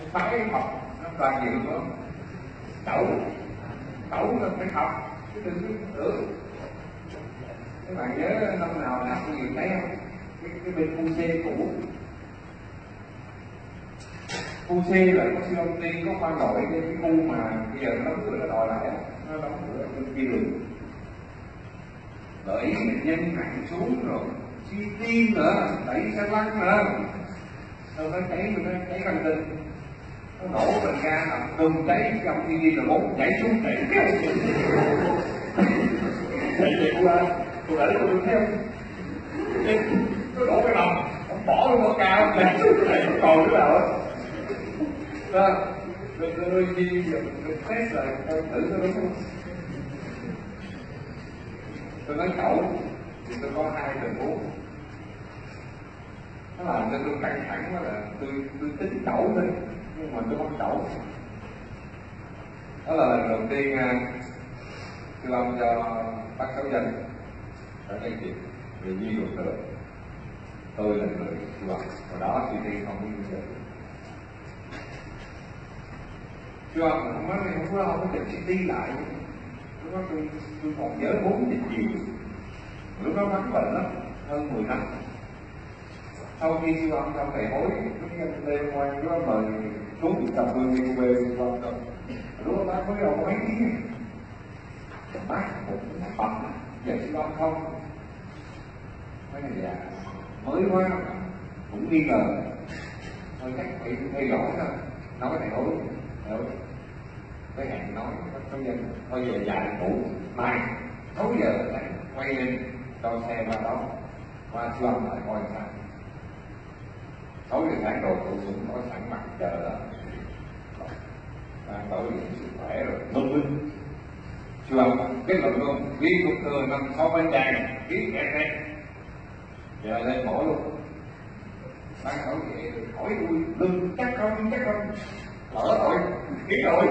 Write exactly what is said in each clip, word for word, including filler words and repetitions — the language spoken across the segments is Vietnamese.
phái học nó toàn diện của cẩu cẩu là phải học chứ đừng cứ tưởng. Các bạn nhớ năm nào nào có gì thấy không? Cái, cái bên khu xe cũ, khu xe là có siêu âm ty có khoa nội, cái khu mà bây giờ nó đóng cửa nó đòi lại, nó đóng cửa bên kia đường, đẩy nhân nặng xuống rồi xi ti nữa, đẩy xe lăn nữa, rồi nó cháy nó cháy căng tin, nó nổ bình ga là đùng cháy trong ti vi là bốn nhảy xuống chạy chạy chạy qua tôi đẩy tôi theo nó đổ cái lòng ông bỏ luôn cao chạy xuống chạy không còn nữa nào hết đó. Rồi đôi khi giờ mình test lại coi thử nó đúng không. Tôi nói cậu thì tôi có hai tình huống, nó làm cho tôi căng thẳng quá là tôi tôi tính cậu thôi nhưng mà tôi không cậu. Đó là lần đầu tiên siêu âm cho bác Sáu Danh ở đây chị về duy ruột thừa, tôi là người siêu âm hồi đó chị đi không biết gì siêu âm mà không có không có không có chụp xê tê lại. Lúc đó tôi tôi còn nhớ bốn giờ chiều, lúc đó vắng bệnh lắm, hơn mười năm. Sau khi siêu âm xong thầy hối cái anh Lê Ngoan lúc đó mời xuống cầm tôi đi về siêu âm xong, lúc đó bác mới đâu mấy tiếng bác một bật giờ siêu âm không mấy này già mới quá cũng nghi ngờ thôi chắc phải theo dõi thôi. Nói thầy hối cái hẹn nói có dân thôi giờ dạy ngủ mai sáu giờ quay lên cho xe qua đó qua siêu âm lại coi sao. Sáu giờ sáng đồ tụ sụn có sẵn mặt chờ là đang bảo vệ sức khỏe rồi thông minh siêu âm cái luận luôn viêm ruột thừa nằm sau bên tràn viết kẹt kẹt giờ lên mổ luôn. Bác hỏi vậy hỏi tôi lưng chắc không chắc không lỡ rồi biết rồi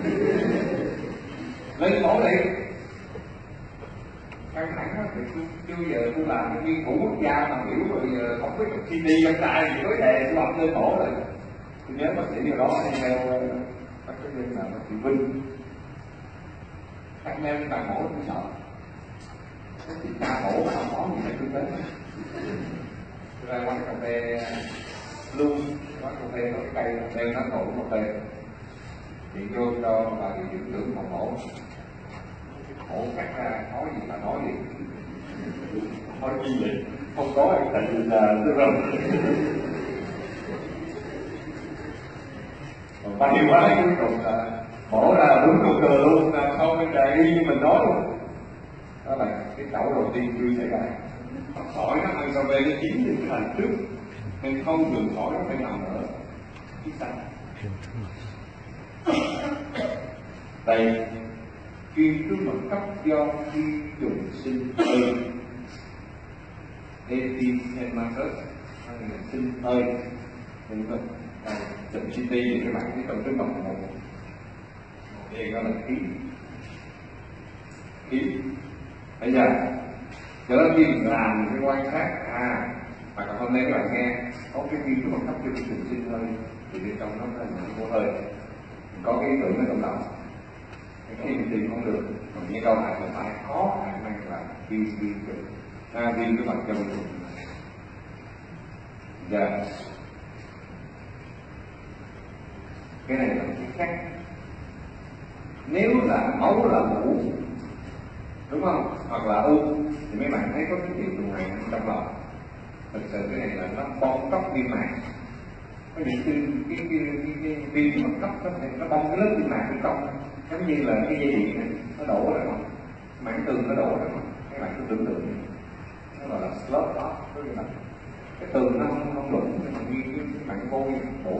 lên mổ đi căng thẳng á. Thì tôi chưa giờ tôi làm nghiên cứu quốc gia mà hiểu rồi giờ không biết xê tê dân tài gì vấn đề tôi học lên mổ rồi. Tôi nhớ bác sĩ điều đó theo bác sĩ viên là bác sĩ Vinh các em bà mổ tôi sợ cái chị ca mổ mà không có gì phải tôi đến tôi ra quán cà phê luôn quán cà phê có cái cây đeo nó ngồi một cây điện vô cho bà điều dưỡng trưởng phòng mổ mổ cắt ra nói gì mà nói gì nói gì vậy không có em tại vì là tôi rồi còn bay quá cuối cùng là mổ ra đúng ruột thừa luôn là sau bên trời y như mình nói luôn. Đó là cái cẩu đầu tiên chưa xảy ra. Khỏi nó ăn cà phê nó chín thì cái lần trước nên không được khỏi nó phải nằm nữa biết sao. Đây viêm túi mật cấp do vi trùng sinh hơi Epithematous hay là sinh hơi đúng không? Chụp xê tê thì các bạn thấy trong cái mật một đây gọi là khí khí bây giờ cho nên khi mình làm cái quan sát à mà còn hôm nay các bạn nghe có cái viêm túi mật cấp do vi trùng sinh hơi thì bên trong nó là những cô hơi có cái ý tưởng ở trong lòng khi mình tìm không được còn những câu hỏi là phải có khả năng là viêm viêm trùng à, viêm cái mặt trong trùng giờ cái này là cái khác. Nếu là máu là mũ đúng không hoặc là u thì mấy bạn thấy có cái triệu trùng này trong lòng thực sự cái này là nó bong tóc viêm mạc có những cái cái cái cái viêm mặt cấp có thể nó bong cái lớp viêm mạc bên trong giống như là cái dây điện này nó đổ ra mà mảng tường nó đổ ra mà các bạn cứ tưởng tượng nó gọi là slot đó có nghĩa là cái tường nó không không lủng nhưng mà như cái mảng vôi đổ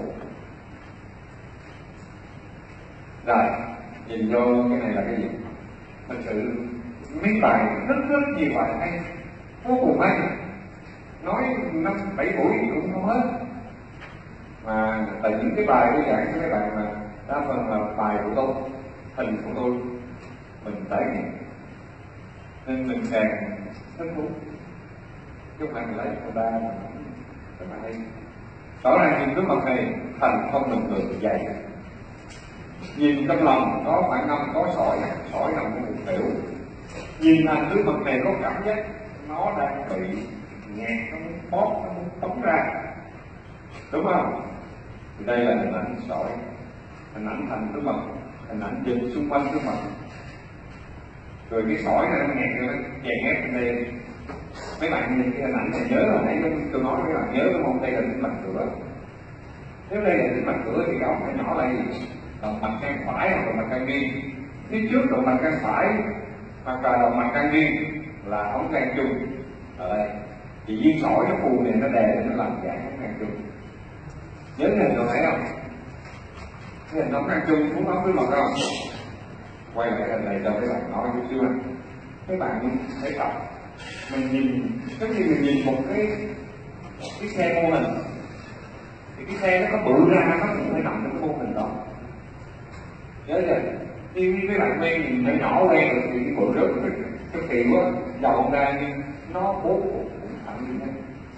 rồi nhìn vô cái này là cái gì thật sự mấy bài rất rất nhiều bài hay vô cùng hay nói năm bảy buổi cũng không hết mà tại những cái bài tôi giảng cho các bạn mà đa phần là bài của tôi hình của tôi mình trải nghiệm nên mình càng thích thú chứ không phải mình lấy người ta rất là hay rõ ràng nhìn cái mặt này thành không bình thường dày, nhìn trong lòng có khoảng năm có sỏi, sỏi nằm trong một tiểu, nhìn thành cái mặt này có cảm giác nó đang bị nghẹt, nó muốn bóp, nó muốn tống ra, đúng không? Thì đây là hình ảnh sỏi, hình ảnh thành cái mặt, hình ảnh dịch xung quanh cái mặt, rồi cái sỏi này nó nghẹt rồi nó chèn ép lên đây. Mấy bạn nhìn cái hình ảnh này nhớ là nãy tôi nói mấy bạn nhớ đúng không? Đây là tĩnh mạch cửa. Nếu đây là tĩnh mạch cửa thì cái ống phải nhỏ lại động mạch can phải hoặc động mạch can nghiêng. Phía trước động mạch can phải hoặc là động mạch can nghiêng là ống can chung ở đây. Thì viên sỏi nó phù này nó đè lên nó làm giãn ống can chung. Nhớ cái hình tôi thấy không? Cái hình ống can chung muốn ống với mật không? Quay lại hình này cho mấy bạn nói chút xíu này. Các bạn thấy tập mình nhìn giống như mình nhìn một cái cái xe mô hình, thì cái xe nó có bự ra nó cũng phải nằm trong cái mô hình đó. Nhớ chưa? Khi cái bạn quen nhìn nó nhỏ quen rồi thì cái bự rất cái kỳ quá dọn ra nhưng nó bố cũng thẳng như thế.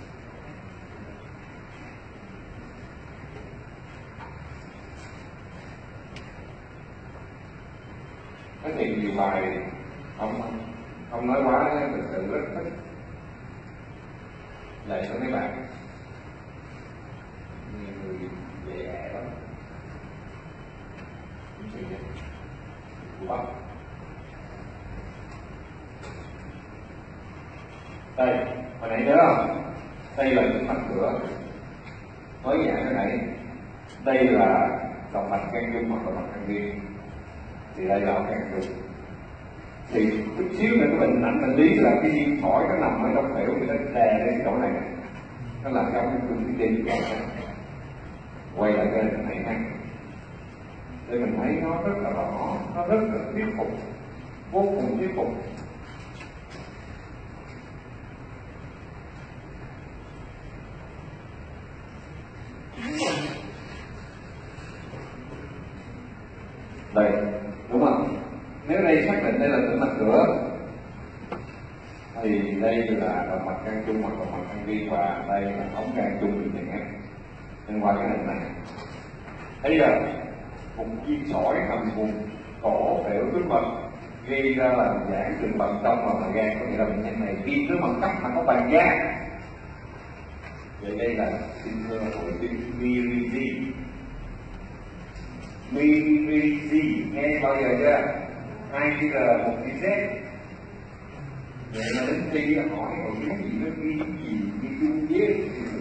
Cái thì nhiều bài ông ông nói quá thực sự rất thích lại cho mấy bạn, nhiều người dễ dãi lắm, những chuyện này của bác. Đây hồi nãy nhớ không? Đây là những mạch cửa mới giảng cái này, đây là động mạch can chung hoặc động mạch can nghiêng, thì đây là ống can chung. Thì chút xíu nữa cái bệnh ảnh bệnh lý là cái viên sỏi nó nằm ở trong phễu thì nó đè lên chỗ này, nó làm cho cái chung cái tim. Quay lại cái hình này ha, để mình thấy nó rất là rõ, nó rất là thuyết phục, vô cùng thuyết phục. Đây, đúng không? Nếu đây xác định đây là tĩnh mạch cửa thì đây là động mạch can chung hoặc động mạch can nghiêng và đây là ống can chung bị chèn ép. Nên qua cái hình này thấy là một viên sỏi nằm vùng cổ phễu túi mật gây ra là giãn từng bằng trong và gan, có nghĩa là bệnh nhân này viêm túi mật cấp mà có bàn gan. Vậy đây là xin thưa hội chứng Mirizi. Mirizi nghe bao giờ chưa? Hai chữ R một chữ Z. Vậy mà đến khi hỏi hội chứng gì nó ghi gì ghi chung với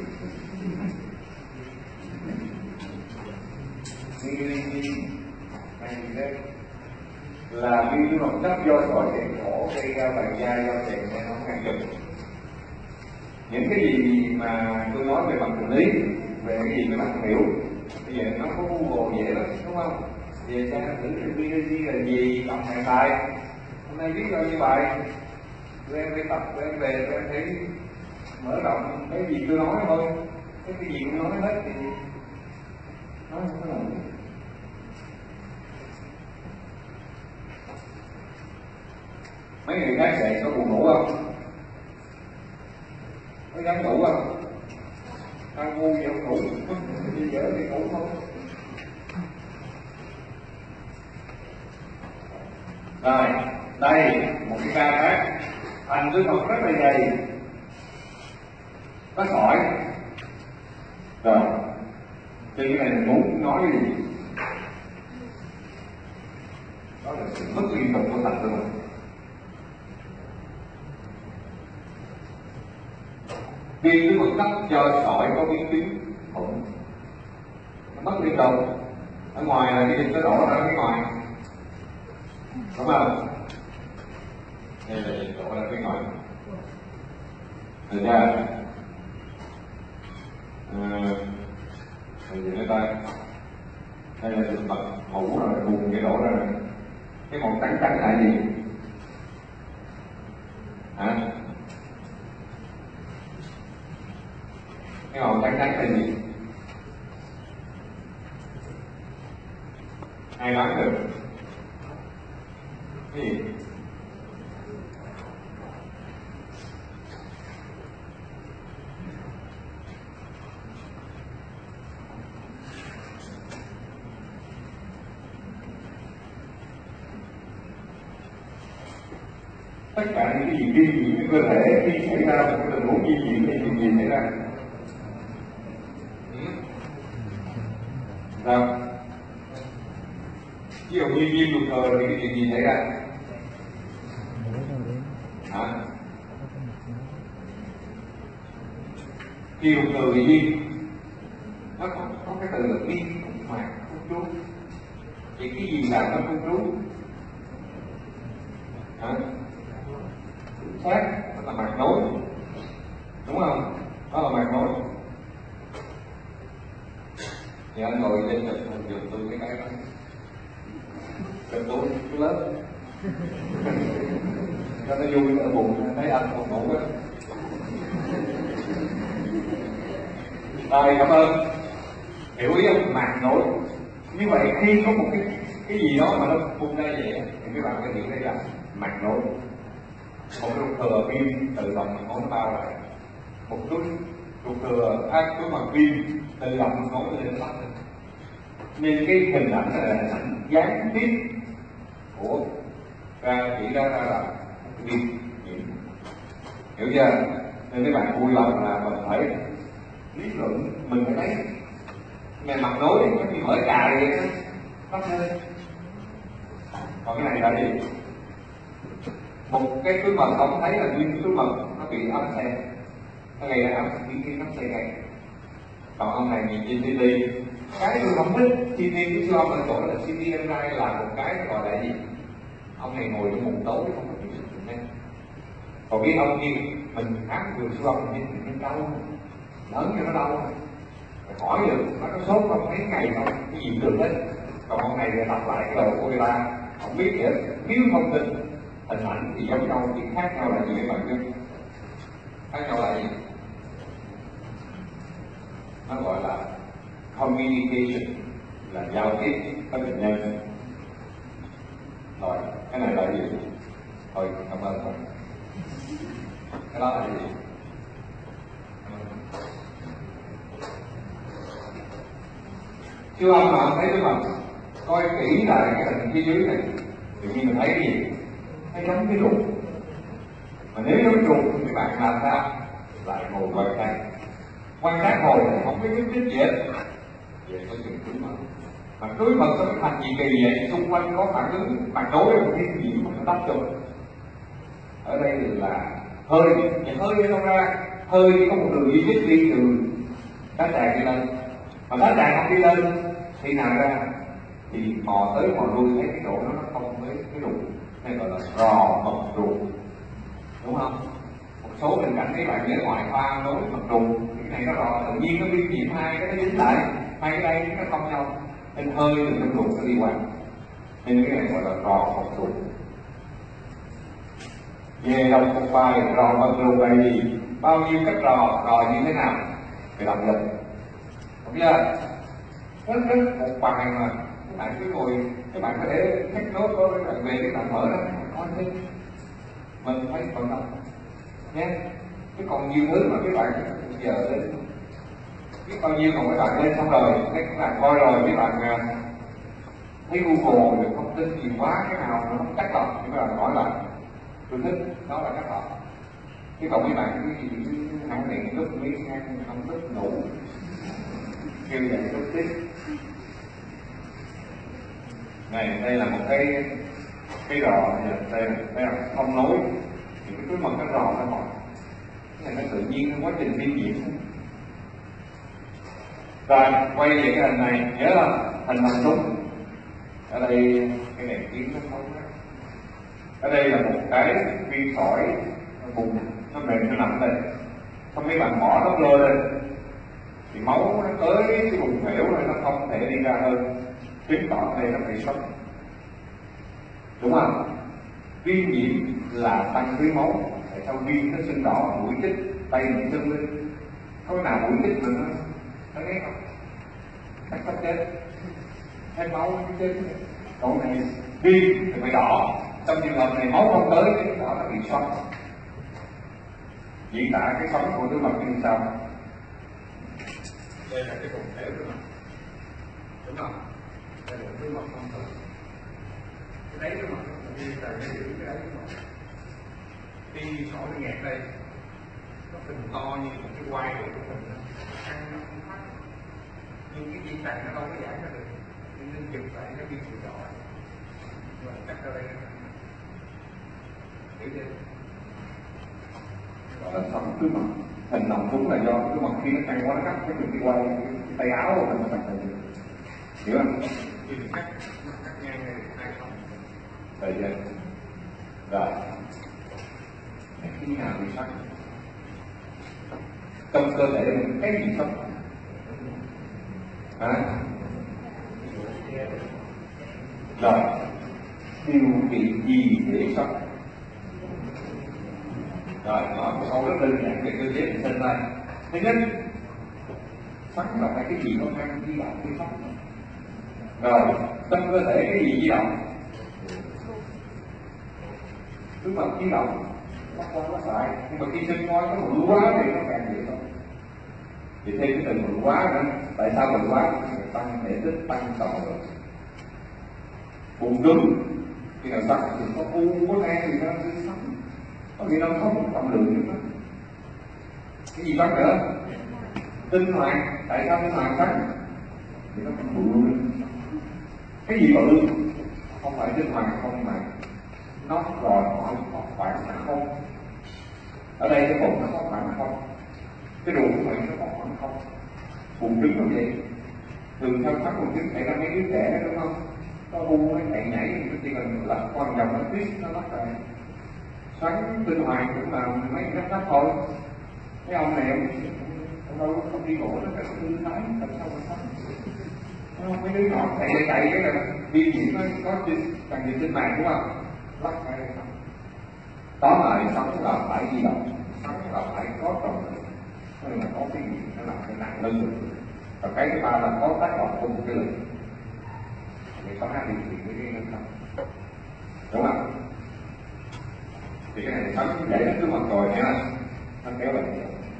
Mirizi hai chữ Z là viêm túi mật cấp do sỏi chèn cổ gây ra bàn gai do chèn nên ống can chung. Những cái gì mà tôi nói về mặt bệnh lý, về cái gì các bạn hiểu, bây giờ nó có Google dễ lắm, đúng không? Về cha thử Mirizi là gì, đọc hàng bài. Hôm nay viết bao nhiêu bài, tụi em phải tập, tụi em về, tụi em phải mở rộng cái gì tôi nói thôi. Cái cái gì tôi nói hết thì nói không có làm gì. Mấy người khác dậy có buồn ngủ không? Có dám ngủ không? Ăn ngu gì không ngủ, đi dở thì ngủ không? Rồi, đây một cái ca khác, thành túi mật rất là dày, có sỏi. Rồi, thì cái này mình muốn nói cái gì? Đó là sự mất liên tục của thành túi mật. Viêm túi mật cấp do sỏi có biến chứng thủng, mất liên tục. Ở ngoài là cái dịch nó đổ ra phía ngoài, đúng không? Đây là dịch đổ ra phía ngoài, được chưa? À, gì nữa ta? Đây là dịch mật hủ rồi, buồn cái đổ ra rồi. Cái màu trắng trắng là gì? Hả? Cái màu trắng trắng là gì? Ai đoán được? Cái gì? tất cả những cái gì viêm nhiễm cái cơ thể khi xảy ra một cái tình huống viêm nhiễm thì chuyện gì xảy ra? Sao? Ví dụ như viêm ruột thừa thì cái chuyện gì xảy ra? Hả? Khi ruột thừa bị viêm, nó có, có cái từ là viêm mạc không trú. Vậy cái gì làm nó không trú? Hả? Xác là mạch nối, đúng không? Đó là mạch nối. Thì anh ngồi trên chụp hình giùm tôi cái cái đó, chụp tôi cái lớn cho nó vui ở bụng, thấy anh còn ngủ á. Rồi, cảm ơn. Hiểu ý không? Mạch nối. Như vậy khi có một cái cái gì đó mà nó phun ra vậy thì các bạn phải hiểu đây là mạch nối. Một ruột thừa viêm tự động mạch nối nó bao lại, một túi ruột thừa ác túi mật viêm tự động mạch nối lên sắt. Nên cái hình ảnh này là hình ảnh gián tiếp của ra chỉ ra ra là viêm nhiễm, hiểu chưa? Nên các bạn vui lòng là mình phải lý luận, mình phải thấy ngày mặt nối nó bị mở cài vậy đó, bắt lên. Còn cái này là gì? Một cái túi mật không thấy là nguyên túi mật nó bị ấm xe, nó gây ra ấm biến cái ấm xe này. Còn ông này nhìn trên ti vi, cái tôi không thích ti vi cái siêu âm ở chỗ là xê tê em rờ i là một cái gọi là gì? Ông này ngồi trong mùng tối không có chịu sự này. Còn biết ông kia mình khám vừa siêu âm mình nhìn nó đau, lớn cho nó đau. Hỏi được nó có sốt không mấy ngày không cái gì được hết. Còn ông này thì đọc lại cái đầu của người ta không biết gì hết, thiếu thông tin. Hình ảnh thì giống nhau, chỉ khác nhau là gì các bạn biết? Khác nhau là gì? Nó gọi là communication, là giao tiếp với bệnh nhân. Rồi, cái này là gì? Thôi, cảm ơn bạn. Cái đó là gì? Chưa âm mà thấy cái mặt, coi kỹ lại cái hình phía dưới này, tự nhiên mình thấy cái gì? Thấy giống cái ruột. Mà nếu giống ruột thì các bạn làm sao? Lại ngồi quan sát. Quan sát hồi thì không có biết biết gì hết. Vậy có chuyện túi mật. Mà túi mật có cái thành gì kỳ vậy? Xung quanh có phản ứng phản đối một cái gì mà nó đắp chung. Ở đây là hơi, vậy hơi nó ra, hơi có một đường duy nhất đi từ đá tràng đi lên. Mà đá tràng không đi lên thì nào ra? Thì mò tới mò lui thấy cái độ nó nó không với cái ruột, hay gọi là rò mật ruột, đúng không? Một số tình cảnh mấy bạn nhớ ngoại khoa nối mật ruột, cái này nó rò tự nhiên nó viêm nhiễm hai cái nó dính lại, hai cái đây nó không nhau, nên hơi từ trong ruột nó đi qua, nên cái này gọi là rò mật ruột. Về đọc một bài rò mật ruột là gì? Bao nhiêu cách rò, rò như thế nào? Phải đọc lịch, đúng chưa? Rất rất một bài mà các bạn cứ ngồi, các bạn có thể take note có các bạn về các bạn mở ra coi đi, mình thấy vận động nhé. Chứ còn nhiều thứ mà các bạn giờ đến biết bao nhiêu, còn các bạn lên xong rồi các bạn coi rồi các bạn thấy Google được thông tin nhiều quá, cái nào nó không cách lọc thì các bạn hỏi lại, tôi thích đó là cách lọc. Chứ còn mấy bạn cái gì hãng điện lúc miếng ăn không lúc ngủ kêu dậy lúc tiếp. Này, đây là một cái cái rò này, đây là, đây là thông nối, thì cái túi mật cái rò ra ngoài, cái này nó tự nhiên trong quá trình viêm nhiễm. Rồi quay về cái hình này, nhớ là hình bằng súng. Ở đây cái đèn kiến nó không đó. Ở đây là một cái viên sỏi bụng nó mềm nó nằm đây, xong mấy bạn bỏ nó lơ lên thì máu nó tới cái vùng hẻo này nó không thể đi ra hơn, chứng tỏ đây là bị sốc, đúng không? Viêm nhiễm là tăng tưới máu, tại sao viêm nó sưng đỏ mũi chích tay mình sưng lên, có nào mũi chích mình nó nó ghét không? Chắc sắp chết, hết máu nó chết. Còn này viêm thì phải đỏ, trong trường hợp này máu không tới thì đó là bị sốc. Diễn tả cái sống của túi mật như sau. Đây là cái vùng hẻo túi mật, đúng không? Đây là túi mật thông thường. Cái đáy túi mật nó đi là cái cái đáy túi mật. cái sổ nhạc đây nó từng to như một cái quai của mình ăn nhưng cái viên tạng nó đâu có giải ra được nên chụp lại nó viên sự rõ nhưng mà cắt ra đây hiểu chưa? Gọi là sống cứ mặt hình nằm đúng là do cái mặt khi nó căng quá nó cắt cái cái quai cái tay áo của mình nó thành hình hiểu không? Thì mình cắt cắt ngang này hai sống vậy chưa? Rồi khi nào bị sắc trong cơ thể mình cái gì sống à? Rồi điều kiện gì để sống? Rồi nói một câu rất đơn giản về cơ chế mình sinh ra. Thứ nhất, sắc là phải cái gì không ăn di động cái sắc. Rồi trong cơ thể cái gì di động? Thứ mặt di động bắt qua nó xài, nhưng mà khi sinh coi nó bự quá thì nó càng dễ thôi. Thì thêm cái từ bự quá nữa, tại sao bự quá? Tăng thể tích, tăng trọng lượng. Bụng cứng thì là sắc thì có u có nang thì nó sẽ sắc, có nghĩa nó không có trọng lượng nữa. Cái gì sắc nữa? Tinh hoàng, tại sao tinh hoàng sắc? Thì nó còn bự lên. Cái gì bự? Không phải tinh hoàng không mà nó đòi hỏi có khoảng không. Ở đây cái bụng nó có khoảng không, cái ruột của mình nó có khoảng không. Bụng trứng như vậy, thường theo phát bụng trứng xảy ra mấy đứa trẻ đúng không? Có bu nó chạy nhảy thì chỉ cần lật qua vòng nó tuyết nó bắt rồi. Xoắn tinh hoàng cũng là mấy cái nắp thôi. Cái ông này ông đâu có không đi ngủ nó phải có tư thái làm sao mà sống. Không, mấy đứa nhỏ chạy chạy cái là vi nhiễm nó có càng nhiều tinh màng đúng không? Lắc cái này không. Tóm lại sống là phải di động, sống là phải có trọng lượng, nên là có cái gì nó làm cái nặng lên được. Và cái thứ ba là có tác động của một cái lực để có hai điều kiện với cái nâng không, đúng không? Thì cái này sống như vậy nó cứ mặt rồi nha, nó kéo lại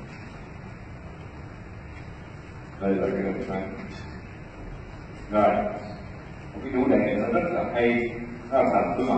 đây là cái điều này. Rồi một cái chủ đề nó rất là hay, nó là thành cứ mặt.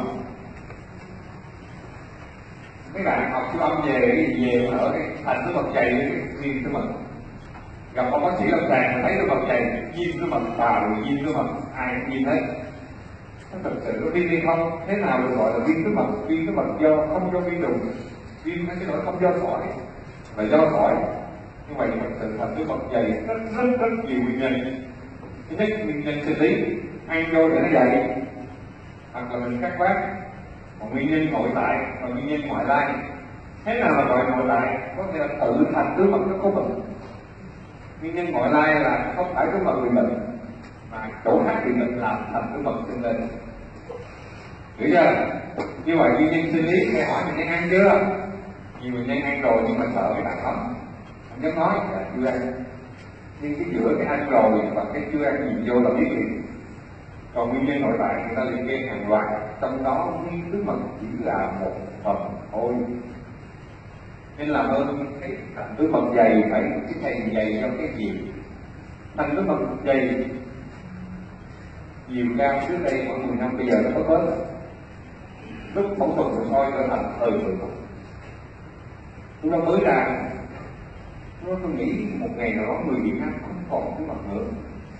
Mấy bạn học siêu âm về về ở cái thành cái mật dày với cái viên cái mật, gặp ông bác sĩ lâm sàng thấy cái mật dày viên cái mật vào rồi viên cái mật ai cũng nhìn thấy nó thật sự có viên hay không, thế nào được gọi là viên cái mật? Viên cái mật do không do vi trùng, viên cái lỗi không do sỏi và do sỏi. Nhưng mà thật sự thành cái mật dày rất rất rất nhiều nguyên nhân. Thứ nhất nguyên nhân sinh lý, ăn vô để nó dày, hoặc là mình cắt bát. Còn nguyên nhân nội tại và nguyên nhân ngoại lai. Thế nào là gọi nội tại? Có nghĩa là tự thành cái mật nó có bệnh. Nguyên nhân ngoại lai là không phải cái mật bị bệnh mà chỗ khác bị bệnh làm thành cái mật sinh lên. Hiểu chưa? Như vậy nguyên nhân sinh lý hay hỏi mình đang ăn chưa? Nhiều mình đang ăn rồi nhưng mà sợ cái đặc phẩm, không dám nói là chưa ăn. Nhưng cái giữa cái ăn rồi và cái chưa ăn nhìn vô là biết liền. Còn nguyên nhân nội tại người ta liệt kê hàng loạt, trong đó nguyên thứ mật chỉ là một phần thôi. Nên làm ơn cái thành thứ mật dày phải cái thầy dày trong cái gì? Thành thứ mật dày nhiều cao trước đây khoảng mười năm bây giờ nó có bớt. Lúc phẫu thuật nội soi trở thành thời thường. Chúng nó mới ra, chúng tôi nghĩ một ngày nào đó người Việt Nam không còn cái mật nữa.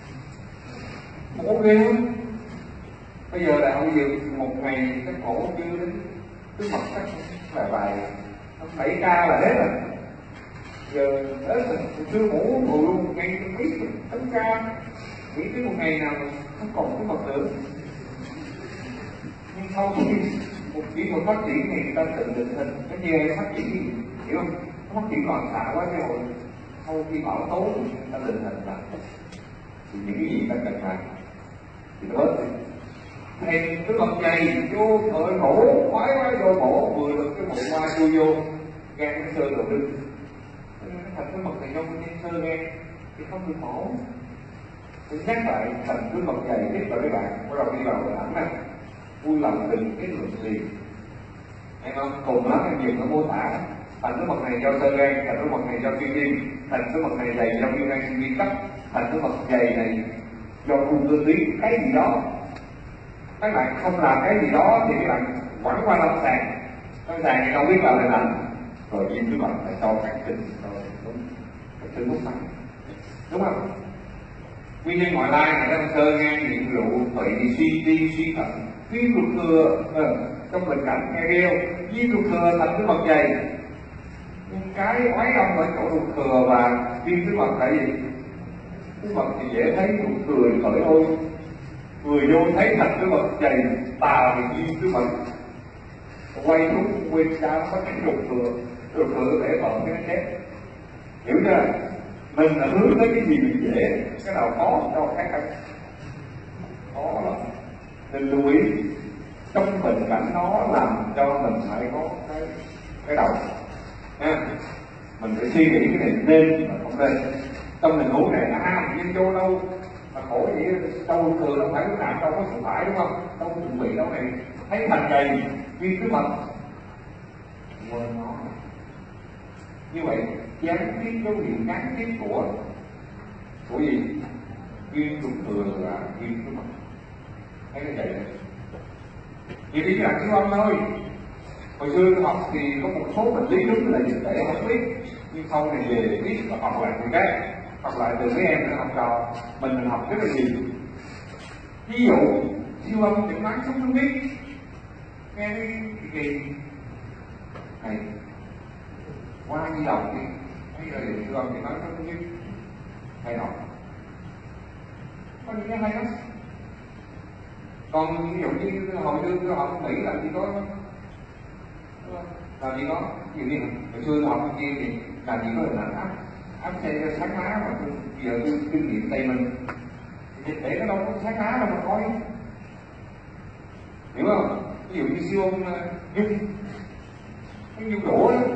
Ok không? Bây giờ là bây giờ một ngày cái cổ chưa đến cái mặt sắc là vài bảy ca là hết rồi. Giờ hết rồi, chưa ngủ ngủ luôn một ngày biết tám ca, nghĩ tới một ngày nào không còn cái mật nữa. Nhưng sau khi một kỹ thuật phát triển thì người ta tự định hình cái như nó phát triển gì, hiểu không? Nó phát triển loạn xạ quá chứ hồi sau khi bảo tố người ta định hình là thì những cái gì ta cần làm thì nó bớt đi. Thêm cái mật dày vô nội mổ, khoái quá vô mổ, vừa được cái bụng hoa chui vô gan cái sơ đầu đứt. Thành cái mật này do nguyên nhân sơ gan thì không được mổ. Tôi nhắc lại thành cái mật dày tiếp vào các bạn, bắt đầu đi vào hình ảnh này, vui lòng đừng kết luận gì. Em không? Cùng lắm em dừng nó mô tả thành cái mật này do sơ gan, thành cái mật này do suy tim, thành cái mật này dày do viêm gan siêu vi cấp, thành cái mật dày này do ung thư tuyến, cái gì đó. Các bạn không làm cái gì đó thì các bạn quẳng qua lâm sàng Cái sàn này không biết làm thế nào, rồi viêm túi mật là cho cản sinh, cho cản sinh hút mạnh, đúng không? Nguyên nhân ngoại lai là đang sơ gan nghiện rượu, tụy suy tim suy thận, viêm ruột thừa, ờ, trong bệnh cảnh nghe rêu, viêm ruột thừa thành túi mật dày. Cái oái âm ở chỗ ruột thừa và viêm túi mật là gì? Túi mật thì dễ thấy, ruột thừa thì khởi thôi. Người vô thấy thành túi mật dày, tà thì viêm túi mật. Quay xuống quên ra nó có cái ruột thừa, ruột thừa để bận cái chết. Hiểu chưa? Mình là hướng tới cái gì mình dễ, cái nào khó cho cái khác khó lắm. Nên lưu ý trong tình cảnh nó làm cho mình phải có cái cái đầu ha. Mình phải suy nghĩ cái này nên mà không nên. Trong tình huống này là à nhưng vô đâu mà khổ vậy, đâu thường đâu phải lúc nào đâu có sự phải, đúng không? Đâu có chuẩn bị đâu này, thấy thành đầy viêm túi mật quên nó. Như vậy gián tiếp dấu hiệu gián tiếp của của gì? Viêm ruột thừa là viêm túi mật. Thấy cái vậy đấy. Chỉ biết là siêu âm thôi. Hồi xưa học thì có một số bệnh lý đúng là dịch tễ không biết, nhưng sau này về biết và học lại từ cái học lại từ mấy em nó học trò mình mình học rất là nhiều. Ví dụ siêu âm chẩn đoán sốt xuất huyết, nghe cái kỳ này qua di động đi, bây giờ thì siêu âm chẩn đoán sốt xuất huyết hay học có những cái hay lắm. Còn ví dụ như hồi xưa tôi học Mỹ làm gì có làm gì có nhiều gì hồi xưa tôi học kia thì làm gì có hình ảnh áp áp xe sáng má mà tôi giờ tôi kinh nghiệm tay mình dịch tễ nó đâu có sáng má đâu mà coi, hiểu không? Ví dụ như siêu âm nhung cái nhung đổ đó,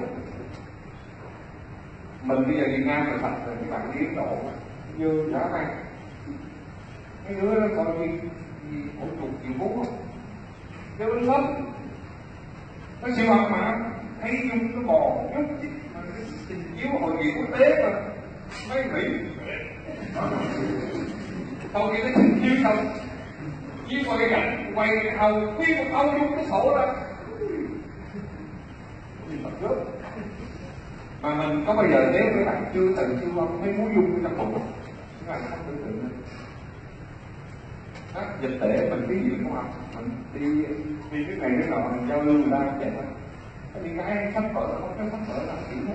mình bây giờ Việt Nam là sạch rồi, các bạn đi Ấn Độ như giá này cái đứa nó coi như một chục triệu phút không đeo nó lắm, nó siêu âm mà thấy nhung nó bò nhúc chích mà cái trình chiếu hội nghị quốc tế mà mấy Mỹ sau khi nó trình chiếu xong chiếu qua cái cảnh quay cái hầu nguyên một ông nhung cái sổ ra mà mình có bao giờ nếu các bạn chưa từng siêu âm thấy muốn dung trong bụng các bạn không tưởng tượng đó, dịch tễ mình cái gì cũng học, mình đi đi cái này cái nọ mình giao lưu người ta vậy thôi. Thì cái sách vở không có sách vở là chỉ hết.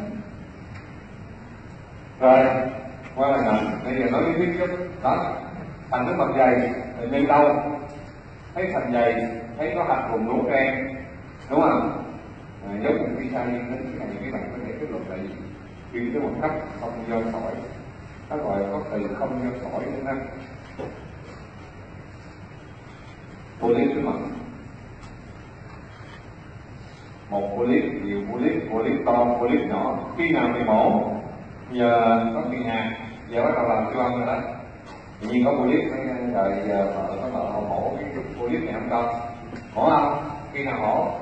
Rồi qua là ngành bây giờ nói với tiếp chút đó thành nước mật dày lên đâu thấy thành dày thấy có hạch vùng lỗ đen đúng không? À, giống như khi sai đến cái này các bạn có thể kết luận là gì? Khi cái một cấp không do sỏi, các loại có từ không do sỏi nữa đó. Polyp túi mật, một polyp, nhiều polyp, polyp to, polyp nhỏ. Khi nào mình mổ, giờ có tiền nhà, giờ bắt đầu làm siêu âm rồi đó. Tự nhiên có polyp, rồi giờ vợ có vợ họ mổ cái chút polyp này không con, mổ không? Khi nào mổ?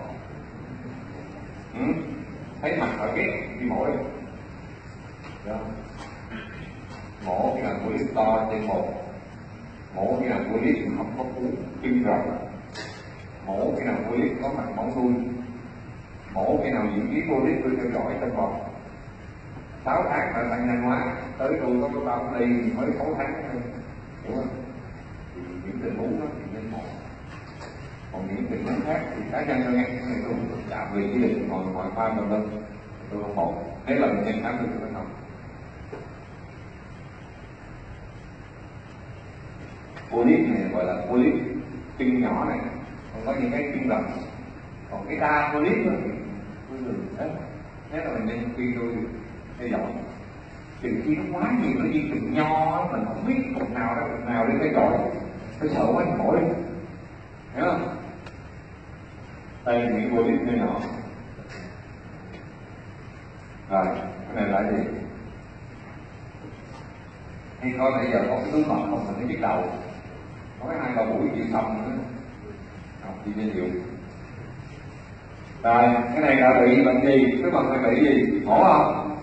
Ừ? Thấy mặt phải biết đi mổ đi, được không? Mổ khi nào polyp to trên một, mổ khi nào polyp không có cú kim rộng, mổ khi nào polyp có mặt mỏng đuôi, mổ khi nào diễn biến polyp tôi theo dõi trong vòng sáu tháng là tăng nhanh hóa, tới tôi có cái bao đây mới sáu tháng thôi, hiểu không? Thì những tình huống đó thì nên mổ. Còn những tình huống khác thì cá nhân tôi nghe cái này tôi không chạm về ý định ngoài ngoài khoa vân vân tôi không mổ. Nếu là mình nhân khám tôi phải không? Polyp này gọi là polyp kinh nhỏ này, còn có những cái kinh rộng, còn cái đa polyp đó thì tôi đừng thế. Nếu là mình nên khi tôi theo dõi, thì khi nó quá nhiều nó viên từng nho mình không biết cục nào ra cục nào để theo dõi, tôi sợ quá anh khỏi đi, hiểu không? Đây là những polyp nhỏ nhỏ. Rồi cái này là gì? Hay coi nãy giờ có cái túi mật không mình mới biết đầu. Có cái hai đầu mũi chịu xong nữa học đi cho nhiều. Rồi cái này là bị bệnh gì? Cái mật này bị gì? Mổ không?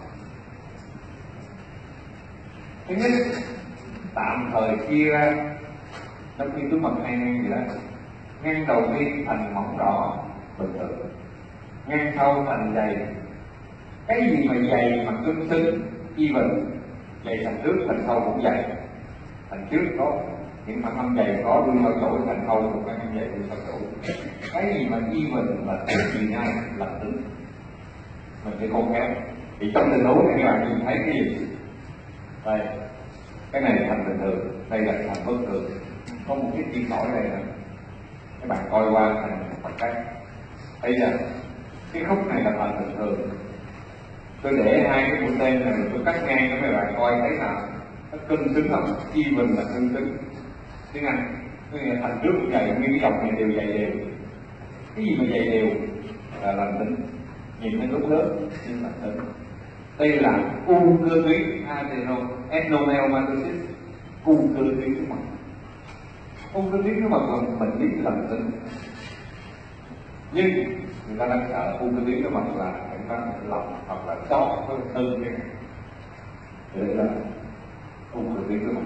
Thứ nhất tạm thời chia ra trong khi túi mật hai ngang vậy đó, ngang đầu tiên thành mỏng đỏ bình thường, ngang sâu thành dày. Cái gì mà dày mà cứng cứng even, dày thành trước thành sâu cũng dày. Thành trước có những mặt âm dày có đuôi hơi trỗi, thành sâu cũng có âm dày đuôi hơi trỗi. Cái gì mà even là cái gì ngay là cứng, mình phải khôn khéo. Thì trong tình huống này các bạn nhìn thấy cái gì? Đây, cái này thành bình thường, đây là thành bất thường, có một cái chỉ nổi này nữa. Các bạn coi qua thành mặt khác, thấy chưa? Cái khúc này là thành bình thường. Tôi để hai cái mũi tên này tôi cắt ngang cho mấy bạn coi thấy nào nó cân xứng không? Even là cân xứng. Tiếng Anh, cái này thành trước dày, nguyên cái dòng này đều dày đều. Cái gì mà dày đều là lành tính, nhìn nó lúc lớn nhưng lành tính. Đây là u cơ tuyến adenoadenomatosis, u cơ tuyến trước mặt. U cơ tuyến trước mặt là bệnh lý lành tính, nhưng người ta đang sợ u cơ tuyến trước mặt là bệnh văn lòng hoặc là chó có tư cái này. Đây là u cơ tuyến trước mặt.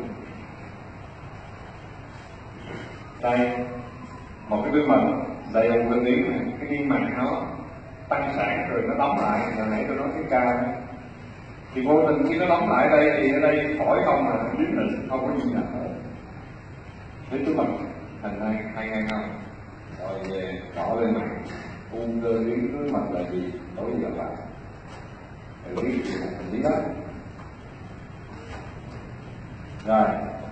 Đây một cái túi mật, đây là u cơ tuyến này, cái niêm mạc nó tăng sản rồi nó đóng lại. Hồi nãy tôi nói cái ca thì vô tình khi nó đóng lại đây thì ở đây khỏi không mà biết mình không có gì nào hết. Thế túi mật thành hai hai ngang không, rồi về rõ lên mặt u cơ tuyến túi mật là gì đối với bạn để biết gì là mình biết đó. Rồi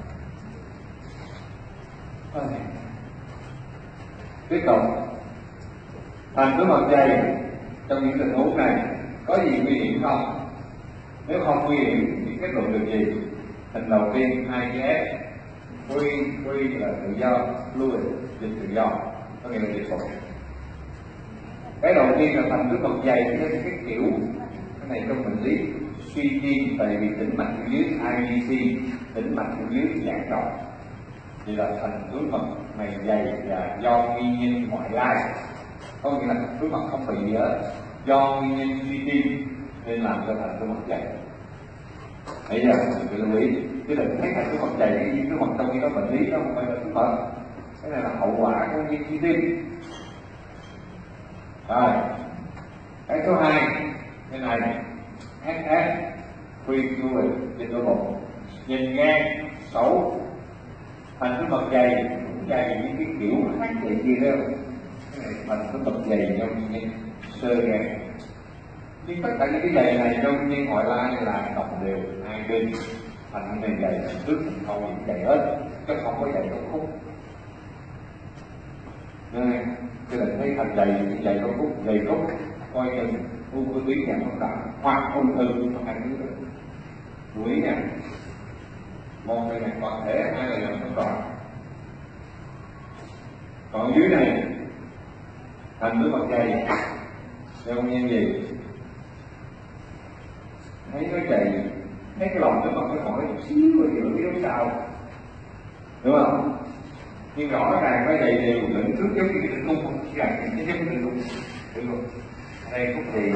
tiếp tục, thành túi mật dày trong những tình huống này có gì nguy hiểm không? Nếu không nguy hiểm thì kết luận được gì? Hình đầu tiên hai chữ S, free, free là tự do, fluid dịch tự do, có nghĩa là dịch vụ. Cái đầu tiên là thành túi mật dày theo cái kiểu, cái này trong bệnh lý suy tim, tại vì tĩnh mạch ở dưới I V C, tĩnh mạch ở dưới giãn rộng, thì là thành túi mật này dày và do nguyên nhân ngoại lai, có nghĩa là túi mật không bị gì hết, do nguyên nhân suy tim nên làm cho thành túi mật dày. Bây giờ mình phải lưu ý, chứ đừng thấy thành túi mật dày cái túi mật trong khi đó bệnh lý nó không phải là túi mật, cái này là hậu quả của nguyên nhân suy tim. Rồi cái số hai, cái này ét ét free fluid trên túi bụng, nhìn ngang xấu thành túi mật dày, dày những cái kiểu khác vậy gì đâu, cái này thành túi mật dày do nguyên nhân sơ gan. Nhưng tất cả những cái giày này trong nguyên ngoại lai là đồng đều hai bên, thành này giày là trước không những giày hết, chứ không có giày đau khúc. Nên cái định thấy thành giày những giày đau khúc, giày khúc coi chừng u cơ tuyến dạng phức tạp hoặc ung thư không ăn nước được. Lưu ý nha, một người này toàn thể hai là làm không còn. Còn dưới này thành túi mật dày do nguyên nhân gì? Thấy nó dày, thấy cái lòng nó còn cái hỏi một xíu rồi hiểu biết sao, đúng không? Nhưng rõ ràng cái dày đều lẫn trước giống như cái định cung, không chỉ là cái giống như định cung, đúng không? Đây cũng thì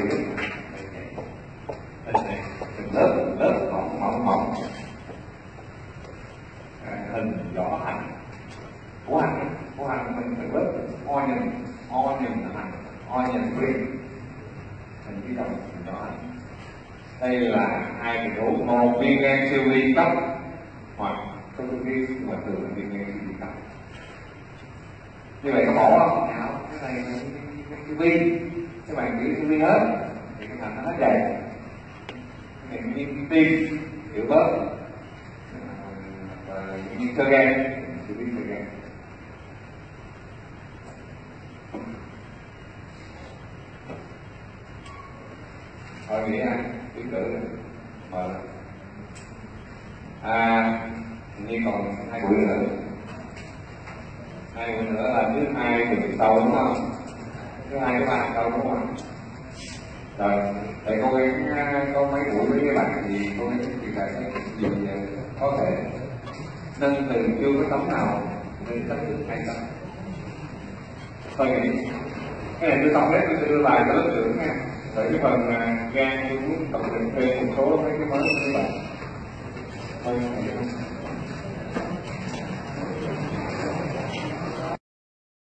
từng lớp từng lớp mỏng mỏng mỏng, à, hình vỏ hành, của hành, của hành mình phải bớt onion, onion là hành, onion green, hình cái dòng vỏ hành. Đây là hai cái đố, một viên gan siêu vi cấp hoặc không có viên mà thường là viên gan siêu vi cấp. Như vậy có bỏ không? Nào, cái này là cái vi, các bạn nghĩ siêu vi hết thì cái thành nó dày. Cái này viên tim hiểu bớt, và viên sơ gan, siêu vi sơ gan. Thôi nghĩ ai tiến cử mở à như còn hai buổi nữa, hai buổi nữa là thứ hai tuần sau đúng không? Thứ hai các bạn sau đúng không? Rồi để cô ấy có mấy buổi với các bạn thì cô ấy chỉ là cái gì có thể nâng từ chưa có tấm nào lên tới được hai tấm. Thôi nghĩ cái này tôi xong hết tôi sẽ đưa bài cho lớp trưởng nha. Rồi cái phần uh, gan tôi muốn tổng định thêm một số mấy cái mới của các bạn. Thôi